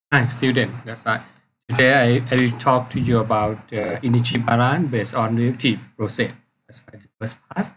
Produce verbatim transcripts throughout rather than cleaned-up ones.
Hi, student. That's right. Today I, I will talk to you about uh, energy balance based on reactive process. That's right, the first part.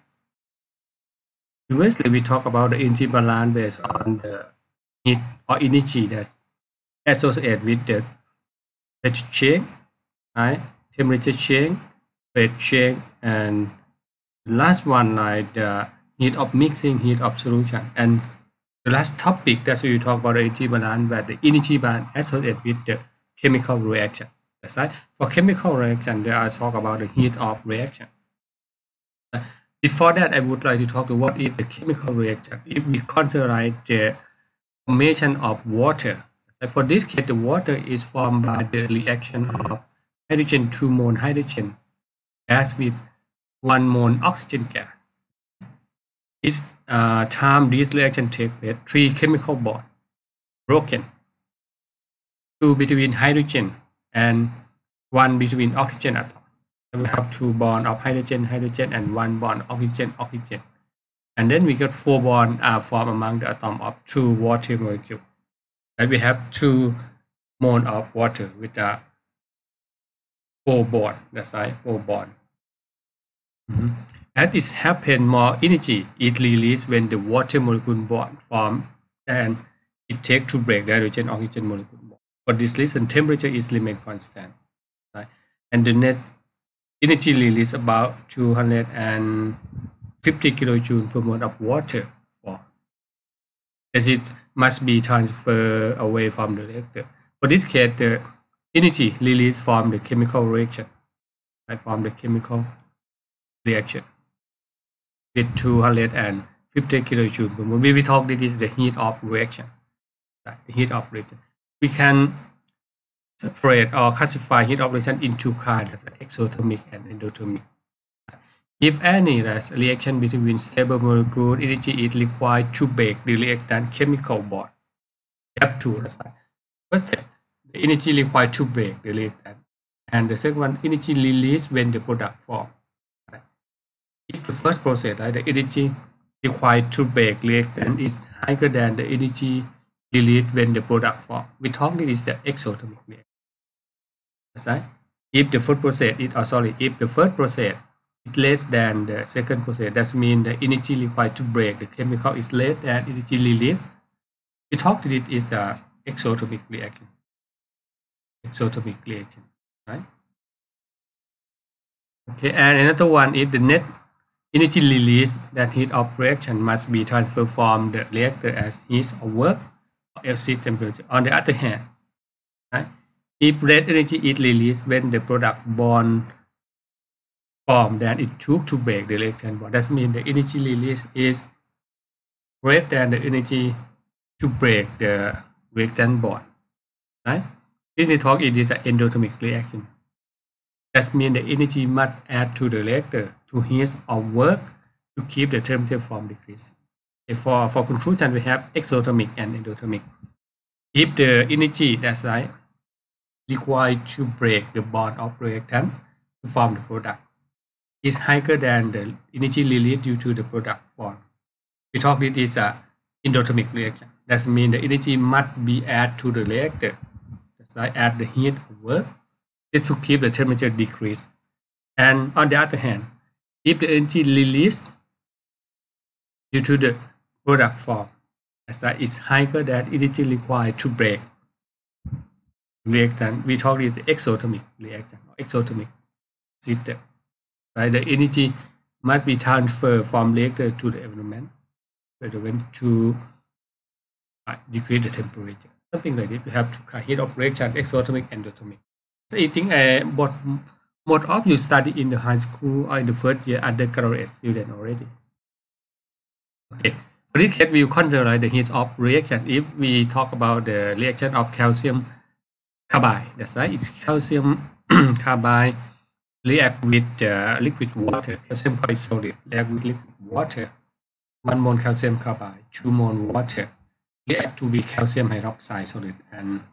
Previously, we talk about the energy balance based on the heat or energy that associated with the temperature change, right? Temperature change, phase change, and the last one like the heat of mixing, heat of solution, and the last topic that we will talk about the energy balance, where the energy balance associated with the chemical reaction. That's right. For chemical reaction, there I talk about the heat of reaction. Before that, I would like to talk about what is the chemical reaction. If we consider like the formation of water, so for this case, the water is formed by the reaction of hydrogen two mole hydrogen gas with one mole oxygen gas. Each uh, time this reaction takes place, three chemical bonds broken, two between hydrogen and one between oxygen atom. We have two bond of hydrogen, hydrogen, and one bond oxygen, oxygen. And then we got four bonds are formed among the atom of two water molecule. And we have two mole of water with a four bond. That's right, four bond. Mm-hmm. As it happens, more energy is released when the water molecule bond form and it takes to break the hydrogen oxygen molecule bond. For this reason, temperature is remain constant. Right? And the net energy release about two hundred fifty kilojoule per mole of water for as it must be transferred away from the reactor. For this case, the energy released from the chemical reaction, right, from the chemical reaction with two hundred fifty kilojoule per mole. We will talk this is the heat of reaction, right, the heat of reaction. We can separate or classify heat of reaction into kinds, exothermic and endothermic. If any reaction between stable molecules, energy is required to break the reactant chemical bond. We have two. First step, the energy required to break the reactant, and the second one, energy released when the product forms. If the first process, right, the energy required to break reactant is higher than the energy released when the product forms. We talk this is the exothermic reaction. That's right. If the first process is, oh, sorry, if the first process is less than the second process, that means the energy required to break the chemical is less than energy released. We talk that it is the exothermic reaction. Exothermic reaction, right? Okay, and another one is the net energy release. That heat of reaction must be transferred from the reactor as heat or work or exit temperature. On the other hand, right, if net energy is released when the product bond form that it took to break the reaction bond, that means the energy release is greater than the energy to break the reactant bond, right? This we talk it is an endothermic reaction. That means the energy must add to the reactor to heat or work to keep the temperature from decreasing. For, for conclusion, we have exothermic and endothermic. If the energy, that's right, required to break the bond of reactant to form the product is higher than the energy released due to the product form, we talk it is a endothermic reaction. That means the energy must be added to the reactor. That's right, add the heat of work is to keep the temperature decrease. And on the other hand, if the energy released due to the product form, that's right, is higher than energy required to break reaction, we talk it the exothermic reaction or exothermic system. Right, the energy must be transferred from reactor to the environment to uh, decrease the temperature. Something like this. We have two kinds: heat of reaction, exothermic, endothermic. So I think uh, what most of you study in the high school or in the first year undergraduate student already. Okay. For this case, we will consider the heat of reaction. If we talk about the reaction of calcium carbide, that's right, it's calcium carbide react with uh, liquid water, calcium carbide solid, react with liquid water, one mole calcium carbide, two mole water, react to be calcium hydroxide solid and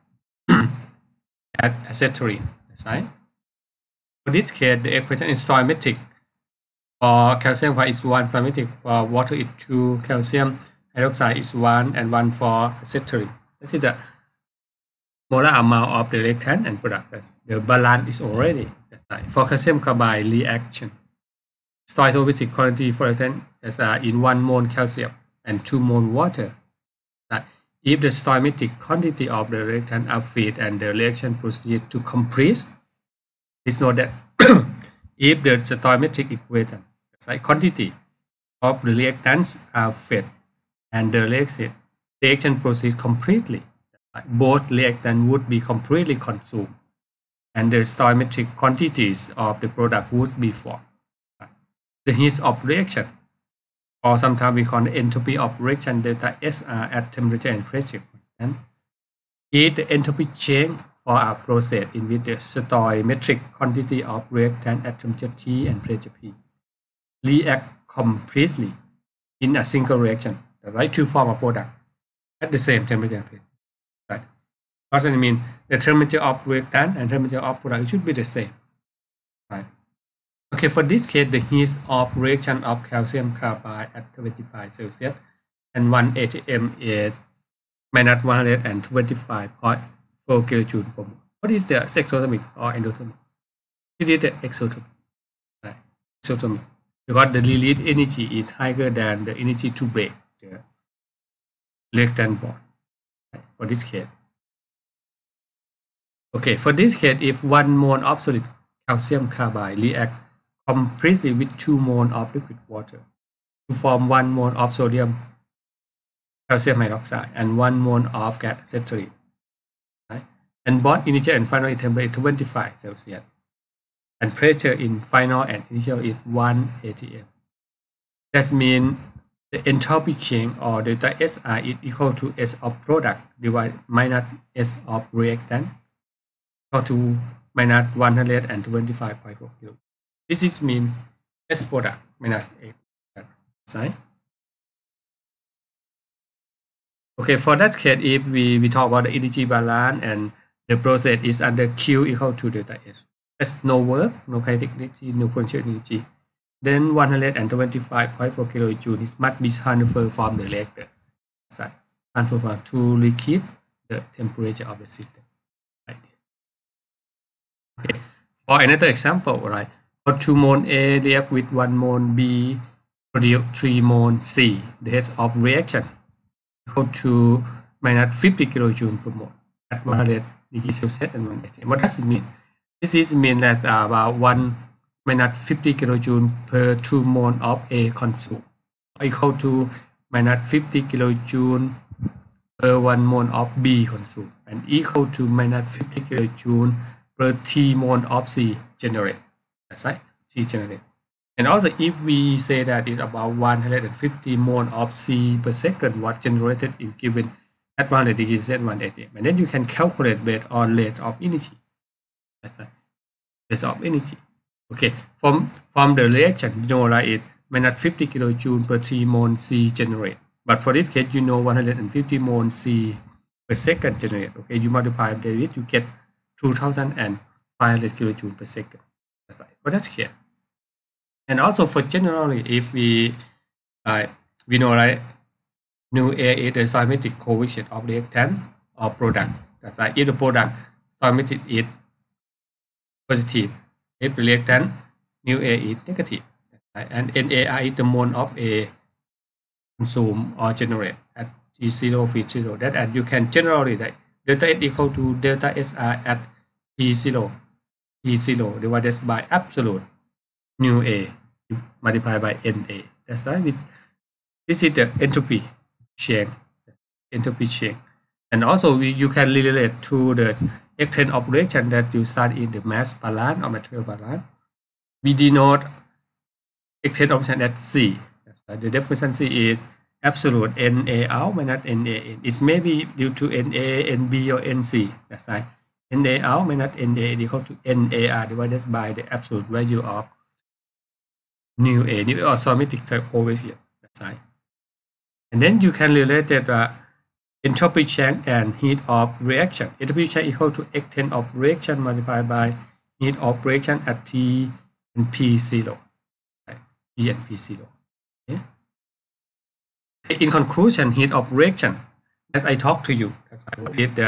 add acetylene. That's right. For this case, the equation is stoichiometric. For calcium carbide is one, stoichiometric. For water is two, calcium hydroxide is one, and one for acetylene. This is the molar amount of the reactant and product. The balance is already. That's right. For calcium carbide reaction, stoichiometric quantity for reactant is uh, in one mole calcium and two mole water. Right. If the stoichiometric quantity of the reactant are fed and the reaction proceeds to compress, please note that if the stoichiometric equation, right, quantity of the reactants are fed and the reaction, reaction proceeds completely, both reactants would be completely consumed and the stoichiometric quantities of the product would be formed. The heat of reaction, or sometimes we call the entropy of reaction delta S R at temperature and pressure, and is the entropy change for a process in which the stoichiometric quantity of reactant at temperature T and pressure P react completely in a single reaction, right, to form a product at the same temperature and pressure. Right. What does it mean? The temperature of reactant and temperature of product should be the same. Right. Okay, for this case, the heat of reaction of calcium carbide at twenty-five Celsius and one atm is minus one hundred twenty-five point four kilojoule per mole. What is the exothermic or endothermic? It is the exothermic. Right. Exothermic. Because the released energy is higher than the energy to break the reactant bond. Right. For this case. Okay, for this case, if one mole of solid calcium carbide react completely with two moles of liquid water to form one mole of sodium calcium hydroxide and one mole of gas acetylene, right? And both initial and final temperature is twenty-five Celsius, and pressure in final and initial is one atm. That means the entropy change or delta S R is equal to S of product divided minus S of reactant equal to minus one hundred twenty-five point four kilo. This is mean S product minus eight. Right? Okay, for that case, if we, we talk about the energy balance and the process is under Q equal to delta S. There's no work, no kinetic energy, no potential energy. Then one hundred twenty-five point four kilojoules must be transferred from the reactor. Right? Transfer from to liquid the temperature of the system. Like this. Okay. For another example, right? For two mole A react with one mole B produce three mole C. The heat of reaction equal to minus fifty kilojoules per mole at one hundred degrees Celsius and one atm. What does it mean? This is mean that uh, about one minus fifty kilojoules per two mole of A consumed, equal to minus fifty kilojoules per one mole of B consumed, and equal to minus fifty kilojoules per T mole of C generated. That's right, C generated. And also, if we say that it's about one hundred fifty mole of C per second was generated in given at one hundred degrees at one atm, and then you can calculate based on rate of energy. That's right, rate of energy. Okay, from from the reaction, you know, like it minus fifty kilojoules per three mole C generate. But for this case, you know, one hundred fifty mole C per second generate. Okay, you multiply by it, you get two thousand five hundred kilojoules per second. That's right. But that's here. And also for generally, if we uh, we know, right, nu A is the stoichiometric coefficient of reactant or product. That's right. If the product stoichiometric is positive, if the reactant nu A is negative. That's right. And N A R is the mole of A consumed or generate at T zero, V zero. That and you can generally write delta S equal to delta S R at T zero, T zero divided by absolute nu A multiplied by N A. That's right. With, this is the entropy change. Entropy change. And also we, you can relate to the extent of reaction that you study in the mass balance or material balance. We denote extent of reaction at C. That's right. The definition C is absolute N A out minus N A in. It may be due to N A, N B or N C. That's right. N A out minus N A is equal to N A R divided by the absolute value of nu A, nu or stoichiometric coefficient. That's right. And then you can relate that uh, entropy change and heat of reaction. Entropy change equal to extent of reaction multiplied by heat of reaction at T and P zero. Right? T and P zero. Okay? In conclusion, heat of reaction, as I talked to you, that's is the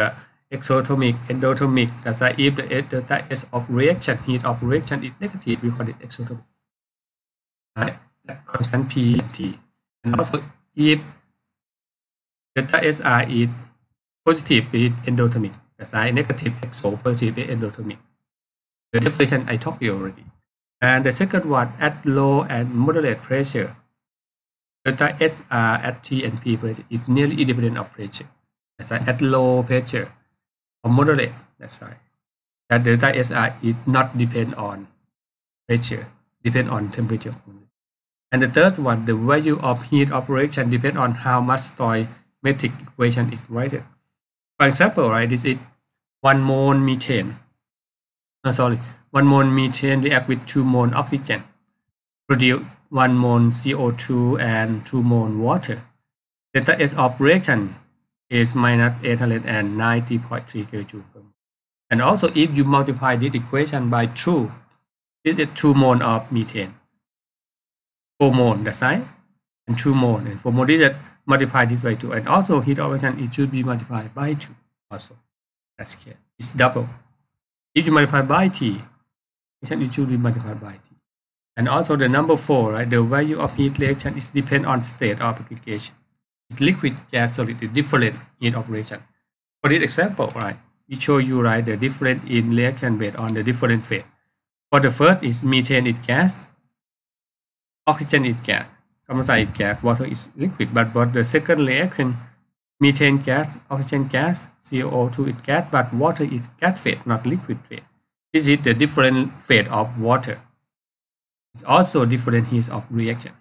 exothermic, endothermic. That's why if the delta S of reaction, heat of reaction is negative, we call it exothermic. Right? At constant P and T. And also if delta S R is positive, it is endothermic. That's why negative exo, positive is endothermic. The definition I talked you already. And the second one, at low and moderate pressure, delta S R at T and P pressure is nearly independent of pressure. That's why at low pressure or moderate, that's why that delta S R is not depend on pressure, depend on temperature only. And the third one, the value of heat of reaction depend on how much stoichiometric equation is written. For example, right, this is one mole methane. Oh, sorry, one mole methane react with two mole oxygen, produce one mole C O two and two mole water. Delta S of reaction is minus eight hundred ninety point three kilojoules per mole. And also, if you multiply this equation by two, this is two mole of methane, four mole, that's right, and two mole, and four mole, this is multiply this by two, and also heat of reaction, it should be multiplied by two also. That's clear. It's double. If you multiply by T, it should be multiplied by T. And also the number four, right? The value of heat reaction is depend on state of application. It's liquid, gas, solid, is different in operation. For this example, right? We show you, right, the difference in reaction based on the different phase. For the first is methane is gas, oxygen is gas, carbon dioxide is gas, water is liquid. But but the second reaction, methane gas, oxygen gas, C O two is gas, but water is gas phase, not liquid phase. This is the different phase of water. It's also different heat of reaction.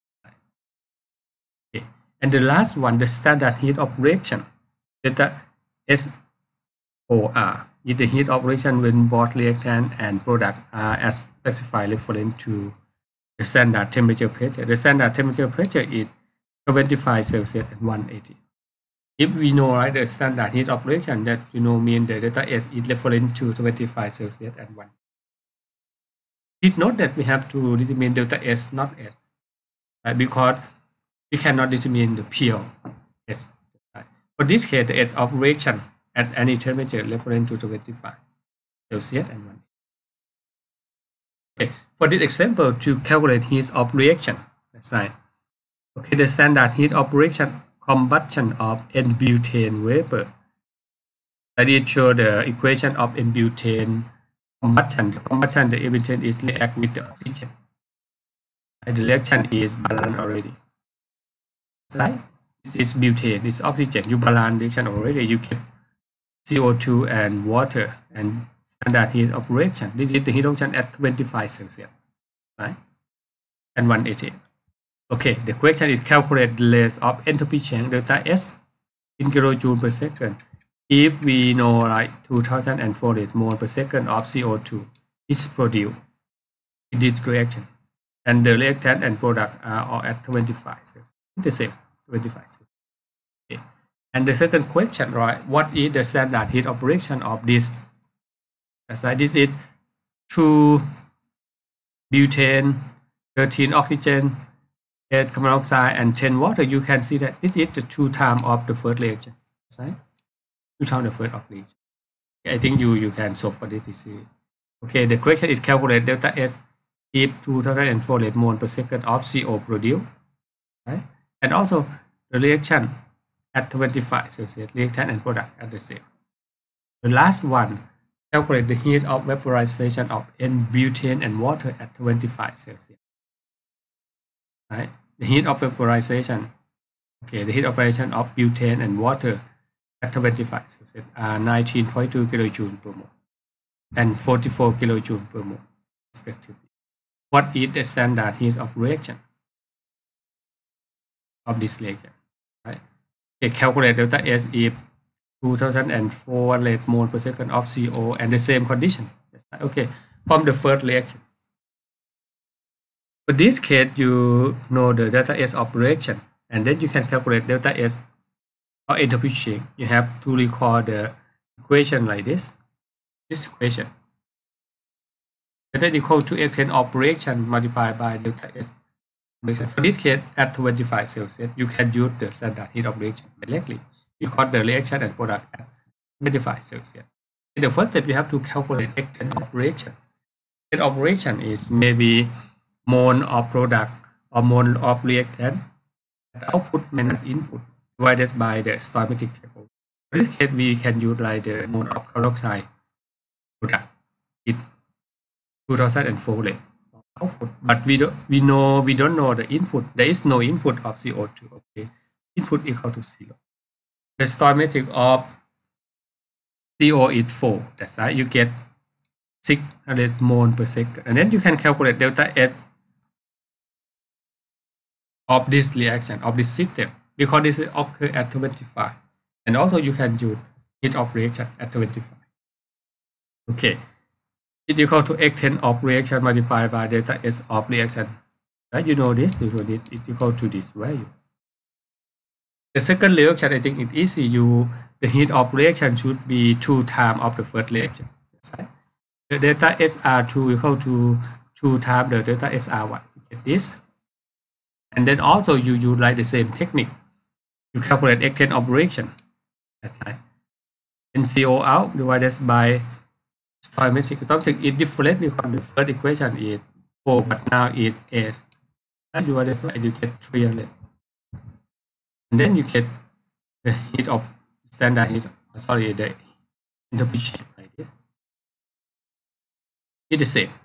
Okay. And the last one, the standard heat of reaction, delta S O R, is the heat of reaction when both reactant and product are as specified referring to the standard temperature pressure. The standard temperature pressure is twenty-five Celsius and one eighty. If we know, right, the standard heat of reaction, that you know mean the delta S is referring to twenty-five Celsius and one. Please note that we have to determine delta S, not S, right? Because we cannot determine the pure S. Right? For this case, the S of reaction at any temperature referring to twenty-five Celsius and one. Okay. For this example, to calculate heat of reaction, that's right. Okay, the standard heat of reaction, combustion of N-butane vapor. I did show the equation of N-butane combustion. The combustion, the butane is react with the oxygen. And the reaction is balanced already. Right? This is butane, this is oxygen. You balance reaction already. You get C O two and water and standard heat of reaction. This is the heat of reaction at twenty-five Celsius, right? And one eighty. Okay, the question is calculate the rate of entropy change delta S in kilojoule per second. If we know, like, two thousand four hundred mole per second of C O two is produced in this reaction, and the reactant and product are all at twenty-five Celsius, the same, twenty-five Celsius. Okay. And the second question, right, what is the standard heat of reaction of this? As I this is two butane, thirteen oxygen, eight carbon dioxide, and ten water. You can see that this is the two times of the first reaction, right? Two times the first of reaction. Okay, I think you you can solve for this. Okay, the question is calculate delta S if two thousand four hundred mole per second of C O produced, right? And also the reaction at twenty-five Celsius, reactant and product at the same. The last one, calculate the heat of vaporization of N-butane and water at twenty-five Celsius. Right? The heat of vaporization, okay, the heat of vaporization of butane and water at twenty-five Celsius are nineteen point two kilojoules per mole and forty-four kilojoules per mole, respectively. What is the standard heat of reaction of this reaction? Right? Okay, calculate delta S if two thousand four hundred mole per second of C O and the same condition. Okay, from the first reaction. For this case, you know the delta S of reaction, and then you can calculate delta S or entropy change. You have to recall the equation like this. This equation. Delta is equal to extent of reaction multiplied by delta S. For this case, at twenty-five Celsius, you can use the standard heat of reaction directly, because the reaction and product at twenty-five Celsius. In the first step, you have to calculate extent operation. Extent operation is maybe mole of product or mole of reactant at output minus input divided by the stoichiometric threshold. In this case, we can utilize the mole of carbon dioxide product. It's two thousand four rate output, but we don't we know we don't know the input. There is no input of C O two. Okay, input equal to zero. The stoichiometric of C O is four. That's right. You get six hundred mole per second, and then you can calculate delta S of this reaction of this system because this occur at twenty-five, and also you can use heat of reaction at twenty-five. Okay, it equal to extent of reaction multiplied by delta S of reaction. Right? You know this. You know this. It's equal to this value. The second reaction, I think it's easy. You the heat of reaction should be two times of the first reaction. Right? The delta S R two equal to two times the delta S R one. You get this. And then also you utilize the same technique. You calculate extent of reaction. That's right. And C O out divided by stoichiometric. Something is different because the first equation is four, but now it's eight. And divided by you get three hundred. And then you get the heat of standard heat. Sorry, the entropy change like this. It's the same.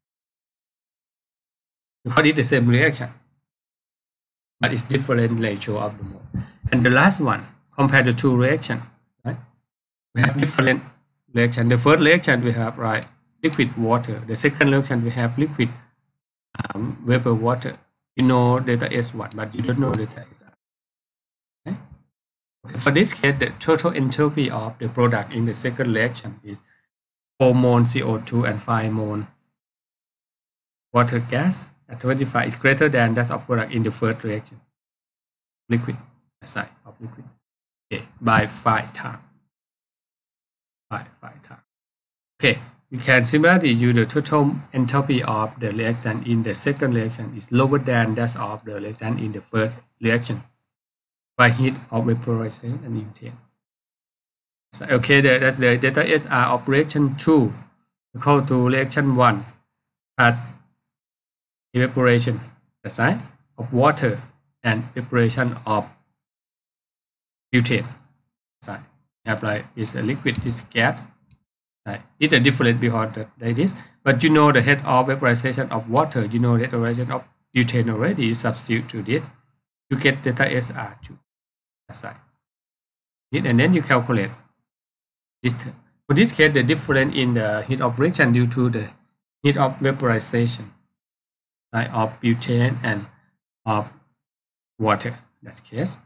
Because it's the same reaction, but it's different ratio of the mole. And the last one, compare the two reactions, right? We have different reaction. The first reaction we have right liquid water. The second reaction we have liquid um, vapor water. You know delta S one, but you don't know delta S R. Okay? Okay. For this case, the total entropy of the product in the second reaction is four mole C O two and five mole water gas. At twenty-five is greater than that of product in the first reaction. Liquid, side of liquid. Okay, by five times. Five, five times. Okay, you can similarly use the total entropy of the reactant in the second reaction is lower than that of the reactant in the first reaction by heat of vaporization and intake. So, okay, that's the delta S R of reaction two equal to reaction one as evaporation, that's right, of water and evaporation of butane. Right. Have like is a liquid, this gas. Right. It's a different because that like this, but you know the head of vaporization of water. You know the vaporization of butane already. You substitute to this, you get delta S R two. That's right. And then you calculate this. For this case, the difference in the heat of reaction due to the heat of vaporization. Right, of butane and of water. That's the case.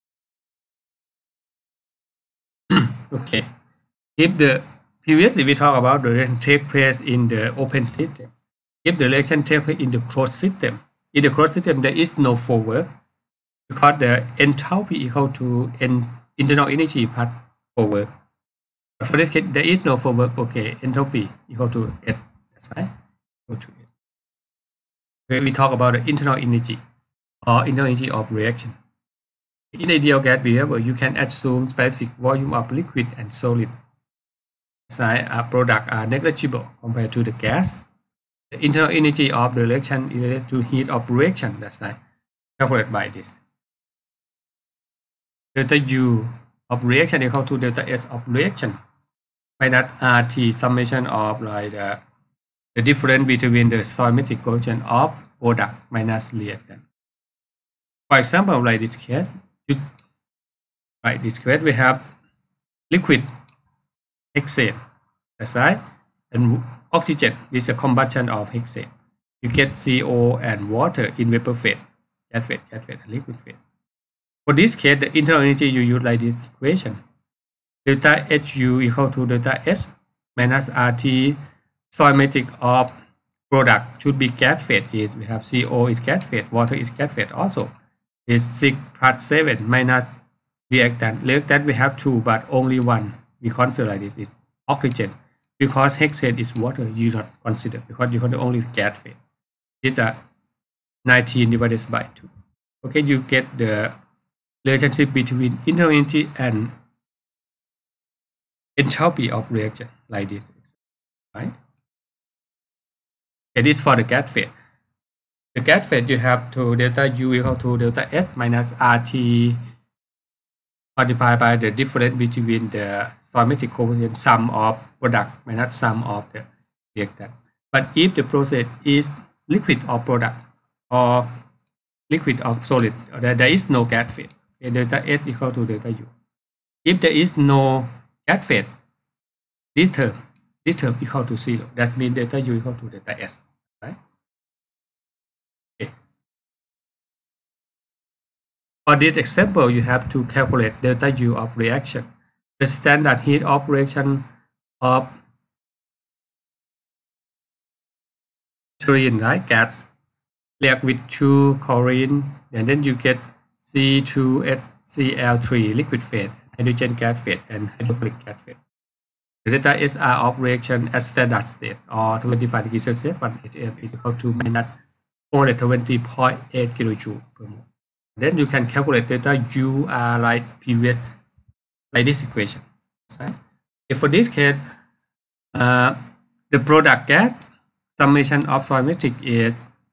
Okay. If the previously we talked about the reaction take place in the open system. If the reaction take place in the closed system, in the closed system there is no forward because the enthalpy equal to in internal energy part forward. But for this case, there is no forward. Okay, enthalpy equal to H. That's right. Equal to H. Okay, we talk about the internal energy or internal energy of reaction. In ideal gas behavior, you can assume specific volume of liquid and solid. Side uh, product are negligible compared to the gas. The internal energy of the reaction is related to heat of reaction. That's right. Calculated by this. Delta U of reaction equal to delta S of reaction minus R T summation of like the the difference between the stoichiometric coefficient of product minus reactant. For example, like this case, you, like this case, we have liquid hexane, that's right, and oxygen is a combustion of hexane. You get C O and water in vapor phase, gas phase, gas phase, and liquid phase. For this case, the internal energy you use like this equation: delta H U equal to delta S minus R T. Stoichiometric of product should be gas phase. Is we have C O is gas phase, water is gas phase also. Is six plus seven minus reactant. Reactant we have two, but only one. We consider like this is oxygen because hexane is water. You not consider because you consider only gas phase. These are nineteen divided by two. Okay, you get the relationship between internal energy and enthalpy of reaction like this, right? It is for the gas phase. The gas phase you have to delta U equal to delta S minus R T multiplied by the difference between the stoichiometric coefficient sum of product minus sum of the reactant. But if the process is liquid or product or liquid or solid, there, there is no gas phase. Okay, delta S equal to delta U. If there is no gas phase, this term, this term equal to zero. That means delta U equal to delta S. Right? Okay. For this example, you have to calculate delta U of reaction. The standard heat of reaction of chlorine, right, gas, react with two chlorine, and then you get C two H C l three liquid phase, hydrogen gas phase, and hydrochloric gas phase. The delta S R of reaction at standard state or twenty-five degrees Celsius, one H F is equal to minus four hundred twenty point eight kilojoule per mole. Then you can calculate delta U R like previous, like this equation. Right? If for this case, uh, the product gas summation of stoichiometric is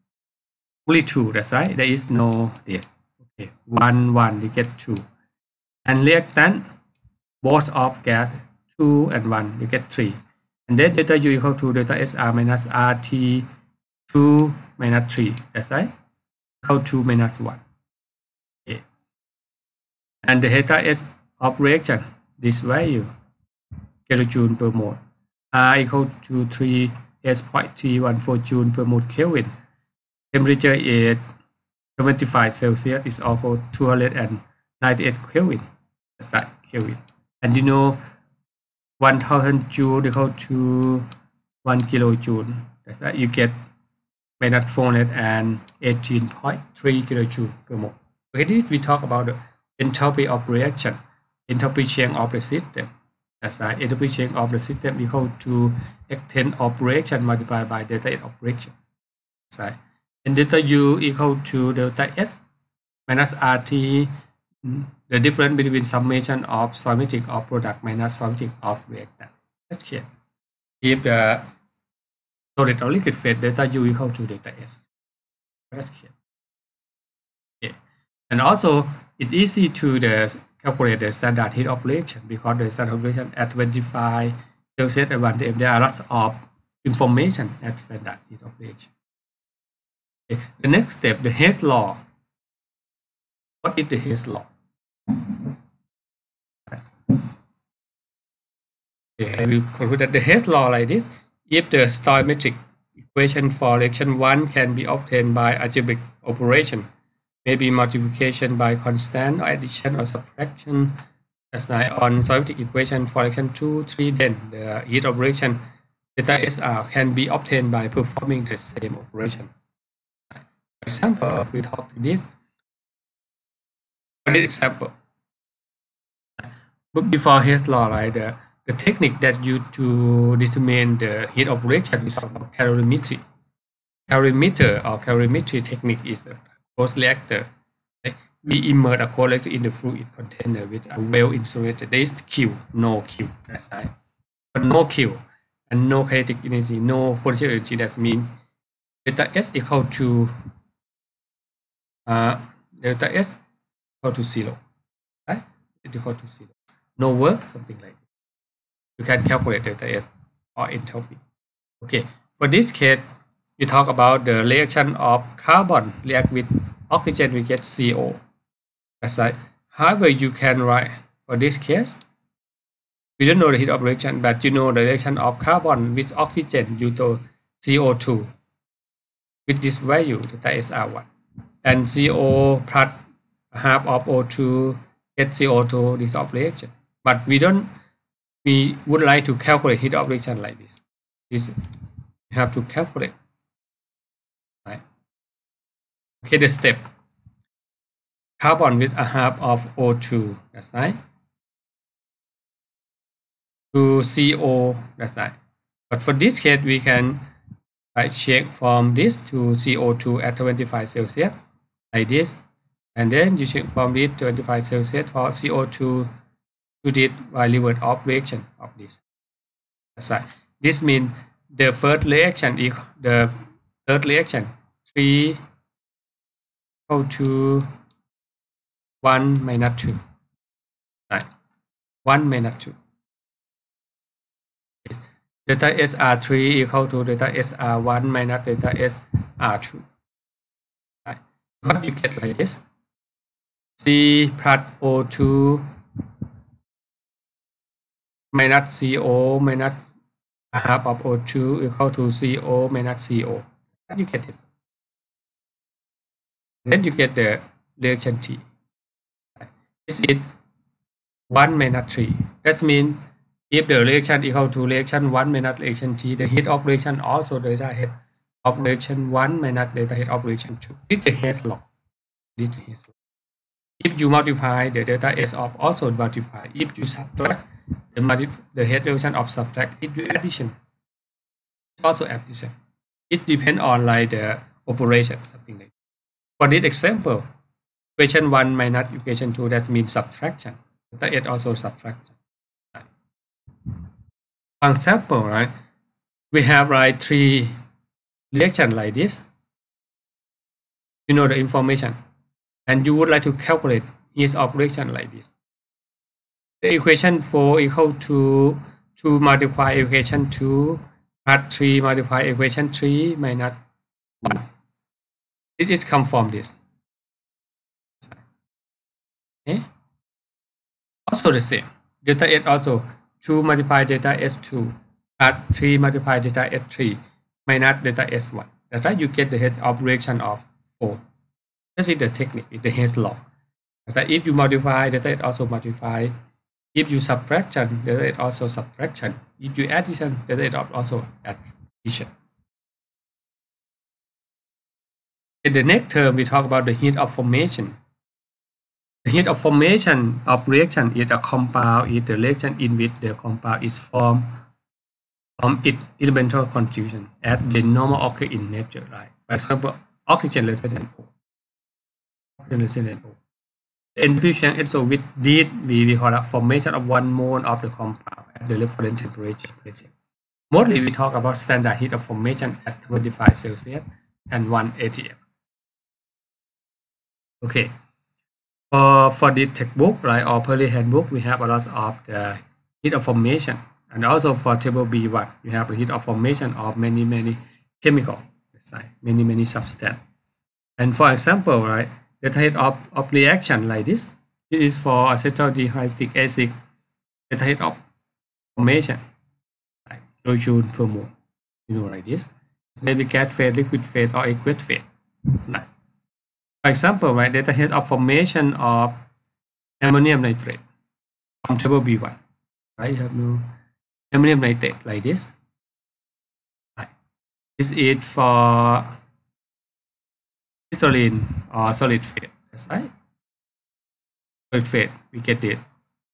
only two. That's right. There is no this. Okay, one one you get two, and reactant both of gas two and one you get three, and then delta U equal to delta S R minus R T two minus three. That's right. Equal to minus one. Okay, and the delta S of reaction, this value, kilojoule per mole, R equal to three S zero point three one four joule per mole Kelvin. Temperature is seventy-five Celsius, is also two hundred ninety-eight Kelvin. That's right, Kelvin. And you know, one thousand joule equal to one kilojoule. That's right, you get minus four hundred eighteen point three kilojoule per mole. Okay, this we talk about the enthalpy of reaction, enthalpy change of the system. That's right, enthalpy change of the system equal to extent of reaction multiplied by delta S of reaction. That's right. And delta U equal to delta S minus R T, the difference between summation of stoichiometric of product minus stoichiometric of reactant. That's clear. If the solid or liquid phase, delta U equal to delta S. That's clear. Okay. And also, it's easy to the calculate the standard heat of reaction because the standard of reaction at twenty-five Celsius and one there are lots of information at standard heat of reaction. Okay. The next step, the Hess law. What is the Hess law? Okay, I will conclude that the Hess law like this. If the stoichiometric equation for reaction one can be obtained by algebraic operation, maybe multiplication by constant or addition or subtraction, as I on stoichiometric equation for reaction two, three, then the heat of reaction delta S R can be obtained by performing the same operation. For example, we talk to this. For this example, but before Hess law, like the, the technique that you to determine the heat of reaction is called calorimetry. Calorimeter or calorimetry technique is a closed reactor. Right? We immerse a cold reactor in the fluid container with a well insulated. There is Q, no Q. That's right. But no Q and no kinetic energy, no potential energy. That means delta S equal to uh, delta S equal to zero. Right? It equal to zero. No work, something like this. You can calculate delta S or enthalpy. Okay, for this case, we talk about the reaction of carbon react with oxygen, we get C O. That's right. However, you can write for this case, we don't know the heat of reaction, but you know the reaction of carbon with oxygen due to C O two with this value, delta S R one. And C O plus half of O two get C O two, this of reaction. But we don't, we would like to calculate heat of reaction like this. This you have to calculate. Right. Okay, the step. Carbon with a half of O two, that's right. To C O, that's right. But for this case, we can right, check from this to C O two at twenty-five Celsius, like this. And then you check from this twenty-five Celsius for C O two to this livelihood of reaction of this. That's right. This means the first reaction is the third reaction three equal to one minus two. Right. one minus two. Delta S R three equal to delta S R one minus delta S R two. Right. What you get like this? C plus O two minus C O minus half of O two equal to C O minus C O. And you get this. Then you get the reaction T. This is one minus three. That means if the reaction equal to reaction one minus reaction T, the heat of reaction also delta head of reaction one minus delta head of reaction two. This is the Hess law. This is the Hess law. If you multiply the delta S of also multiply. If you subtract the, multi the head reaction of subtract, if you addition, it's also addition. It depends on like the operation, something like that. For this example, equation one minus equation two, that means subtraction. Delta S also subtraction. Right. For example, right, we have like three reactions like this. You know the information. And you would like to calculate heat of reaction like this. The equation four equal to two multiply equation two plus three multiply equation three minus one. This is come from this. Okay. Also the same. Delta S also two multiply delta S two plus three multiply delta S three minus delta S one. That's right, you get the head of reaction of four. This is the technique, the Hess law. That if you multiply, delta it also multiply. If you subtraction, delta it also subtraction. If you addition, delta it also addition. In the next term, we talk about the heat of formation. The heat of formation of reaction is a compound is the reaction in which the compound is formed from its elemental constitution as the normal occur in nature. Right? For example, oxygen greater than O. The enthalpy change also with this we, we call a formation of one mole of the compound at the reference temperature. Mostly we talk about standard heat of formation at twenty-five Celsius and one A T M. Okay, for for this textbook, right, or Perry handbook, we have a lot of the heat of formation, and also for table B one, we have the heat of formation of many many chemical, many many substance. And for example, right, the heat of, of reaction like this. This is for acetaldehyde acid. The heat of formation, like kilojoule per mole. You know, like this. Maybe gas phase, liquid phase, or aqueous phase. Like, for example, right, the heat of formation of ammonium nitrate from table B one. Right, you have no ammonium nitrate like this. Right. This is for crystalline or solid phase. That's right. Solid phase, we get it.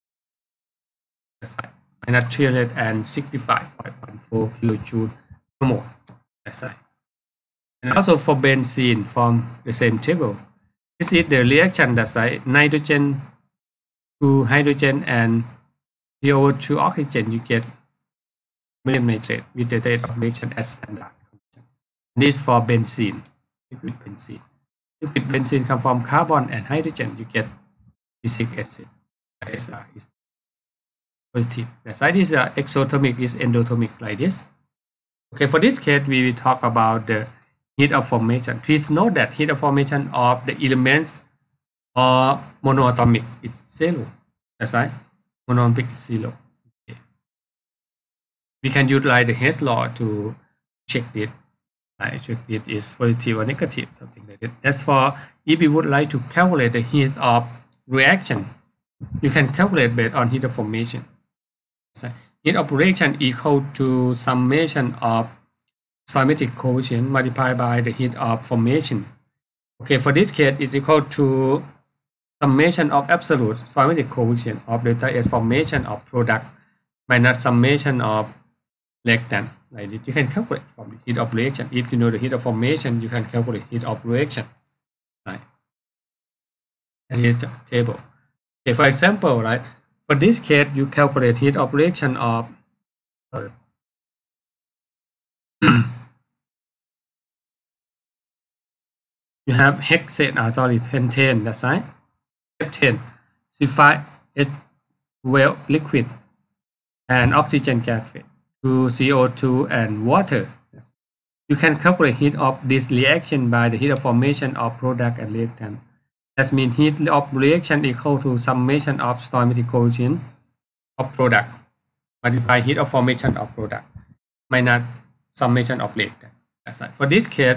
That's right. Minus three hundred sixty-five point one four kilojoule per mole. That's right. And also for benzene from the same table. This is the reaction that's right. Nitrogen to hydrogen and C O to oxygen, you get ammonium nitrate with the rate of reaction as standard. This for benzene, liquid benzene. Liquid benzene come from carbon and hydrogen, you get citric acid. S R is positive. The side is uh, exothermic, is endothermic like this. Okay, for this case, we will talk about the heat of formation. Please note that heat of formation of the elements or monoatomic is zero. That's right. Monoatomic is zero. Okay. We can utilize the Hess law to check it. I check it is positive or negative, something like that. As for if you would like to calculate the heat of reaction, you can calculate based on heat of formation. So heat of reaction equal to summation of stoichiometric coefficient multiplied by the heat of formation. Okay, for this case, it's equal to summation of absolute stoichiometric coefficient of delta S formation of product minus summation of reactant. Like this, you can calculate from the heat of reaction. If you know the heat of formation, you can calculate heat of reaction. Right. And here's the table. Okay, for example, right, For this case, you calculate heat of reaction of sorry, you have hexane, uh, sorry, pentane, that's right, heptane, C five H twelve liquid, and oxygen gas phase to C O two and water. You can calculate heat of this reaction by the heat of formation of product and reactant. That means heat of reaction equal to summation of stoichiometric coefficient of product multiply heat of formation of product minus summation of reactant. That's right. For this case,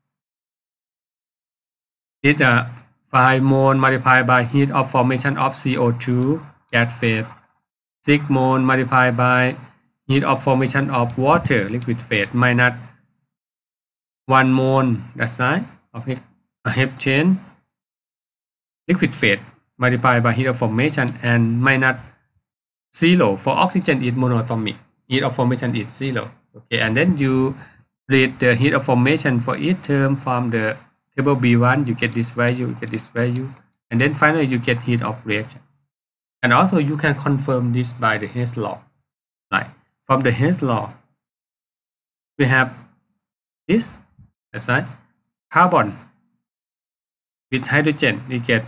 it's a five mole multiplied by heat of formation of C O two gas phase, six mole multiplied by heat of formation of water liquid phase minus one mole, that's right, of heptane liquid phase multiplied by heat of formation and minus zero. For oxygen is monoatomic, heat of formation is zero. Okay, and then you read the heat of formation for each term from the table B one, you get this value, you get this value, and then finally you get heat of reaction. And also you can confirm this by the Hess law. Right. From the Hess law, we have this, that's right, carbon with hydrogen, we get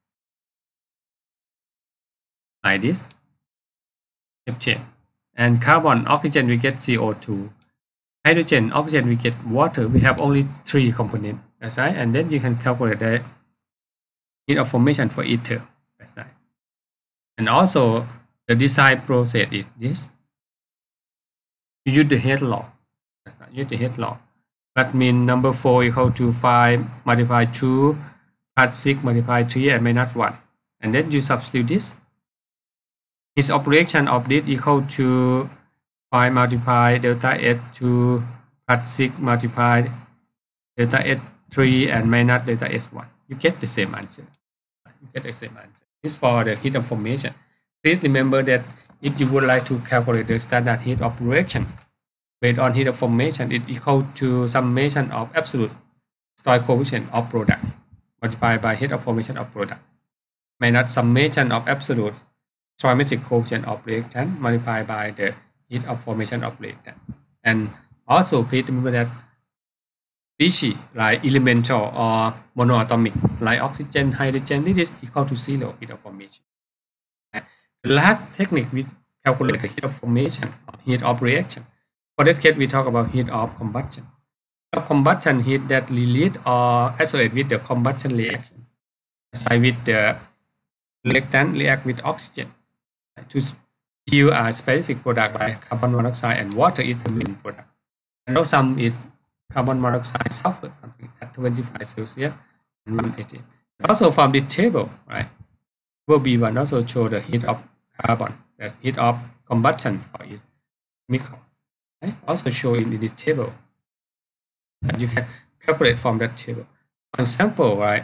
like this, heptane, and carbon, oxygen, we get C O two, hydrogen, oxygen, we get water. We have only three components, that's right, and then you can calculate the heat of formation for each term, that's right. And also the design process is this. You use the Hess law, that's right, use the Hess law. That means number four equal to five multiply two plus six multiply three and minus one. And then you substitute this. Its operation of this equal to five multiply delta S two plus six multiply delta S three and minus delta S one. You get the same answer. You get the same answer. This is for the heat of formation. Please remember that if you would like to calculate the standard heat of reaction based on heat of formation, it equal to summation of absolute stoichiometric coefficient of product multiplied by heat of formation of product minus summation of absolute stoichiometric coefficient of reactant multiplied by the heat of formation of reactant. And also please remember that species like elemental or monoatomic like oxygen, hydrogen, this is equal to zero heat of formation. The last technique we calculate the heat of formation or heat of reaction. For this case, we talk about heat of combustion. Of combustion heat that release or associate with the combustion reaction. Aside with the reactant react with oxygen to yield a specific product like carbon monoxide, and water is the main product. And also some is carbon monoxide, sulfur, something at twenty-five Celsius and one eighty. Also from this table, right? Table B one also show the heat of carbon, that's heat of combustion for its chemical. Right? Also show in the table. And you can calculate from that table. For example, right?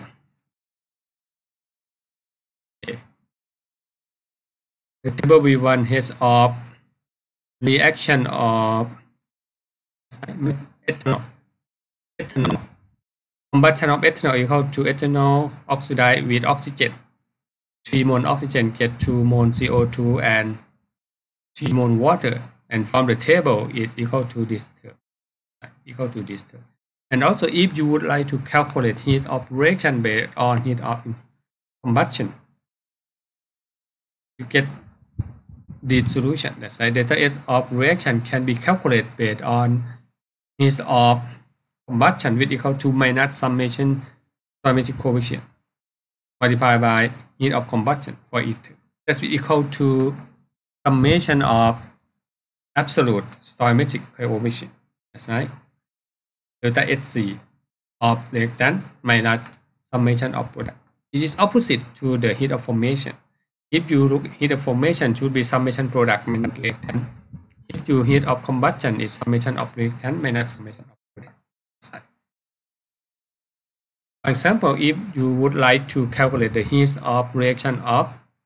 Okay. The table B one has of reaction of ethanol. ethanol. Combustion of ethanol equal to ethanol oxidized with oxygen. three mole oxygen get two mole C O two and three mole water. And from the table is equal to this term, equal to this term. And also, if you would like to calculate heat of reaction based on heat of combustion, you get this solution. That's right. Delta S of reaction can be calculated based on heat of combustion, which equal to minus summation stoichiometric coefficient multiplied by heat of combustion for each term. That's equal to summation of absolute stoichiometric coefficient, that's right, delta S C of reactant minus summation of product. This is opposite to the heat of formation. If you look heat of formation should be summation product minus reactant. If you heat of combustion is summation of reactant minus summation of product. For example, if you would like to calculate the heat of reaction of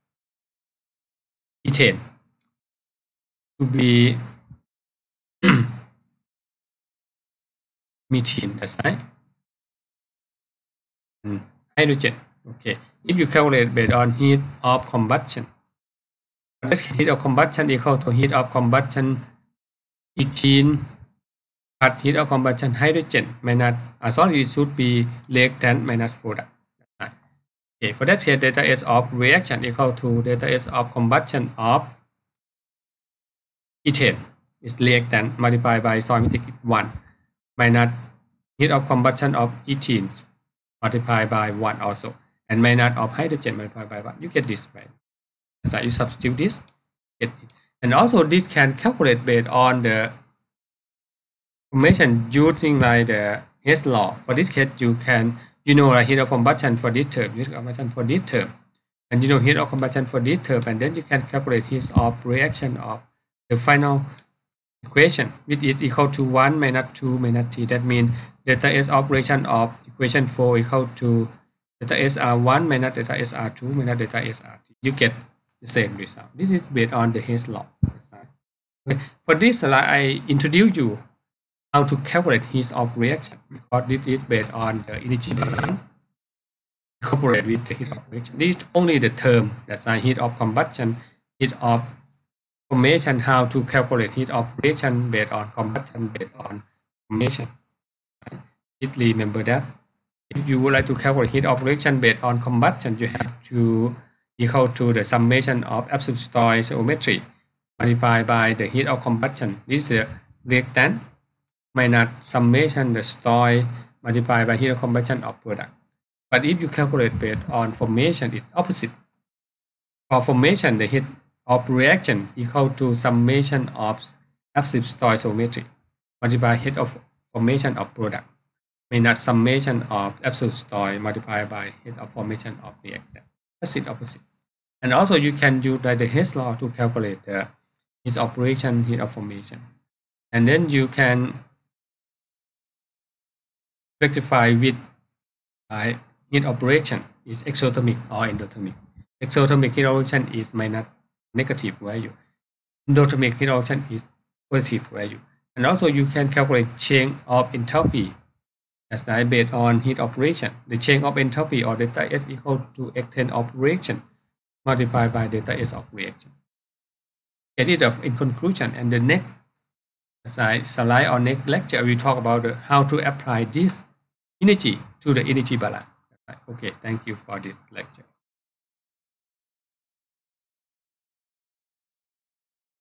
ethane to be methane, that's right, and hydrogen. Okay, if you calculate based on heat of combustion, this heat of combustion equal to heat of combustion ethene at heat of combustion hydrogen minus uh, sorry it should be reactant minus product. Okay, for that here delta S of reaction equal to delta S of combustion of ethane is reactant multiplied by stoichiometric one minus heat of combustion of ethene multiplied by one also, and minus of hydrogen multiplied by one. You get this right. So you substitute this, get it. And also this can calculate based on the information using like the Hess law. For this case, you can you know like heat of combustion for this term, heat of combustion for this term, and you know heat of combustion for this term, and then you can calculate heat of reaction of the final equation, which is equal to one minus two minus t. That means delta S of reaction of equation four equal to delta S R one minus delta S R two minus delta S R two. You get the same result. This is based on the Hess law. Okay. For this slide, I introduce you how to calculate heat of reaction, because this is based on the energy balance incorporated with the heat of reaction. This is only the term that's heat of combustion, heat of formation, how to calculate heat of reaction based on combustion, based on formation. Please remember that. If you would like to calculate heat of reaction based on combustion, you have to equal to the summation of absolute stoichiometry multiplied by the heat of combustion. This is the reactant minus summation the stoy multiplied by heat of combustion of product. But if you calculate based on formation, it's opposite. For formation, the heat of reaction equal to summation of absolute stoichiometry multiplied by heat of formation of product minus summation of absolute stoy multiplied by heat of formation of reactant. That's it opposite. And also you can use like the Hess law to calculate the heat of reaction, heat of formation. And then you can rectify with uh, heat of reaction is exothermic or endothermic. Exothermic heat of reaction is minus negative value. Endothermic heat of reaction is positive value. And also you can calculate change of enthalpy as based on heat of reaction. The change of enthalpy or delta S equal to extent of reaction multiplied by delta S of reaction. It is in conclusion, and the next slide or next lecture we talk about the, how to apply this energy to the energy balance. Okay, thank you for this lecture.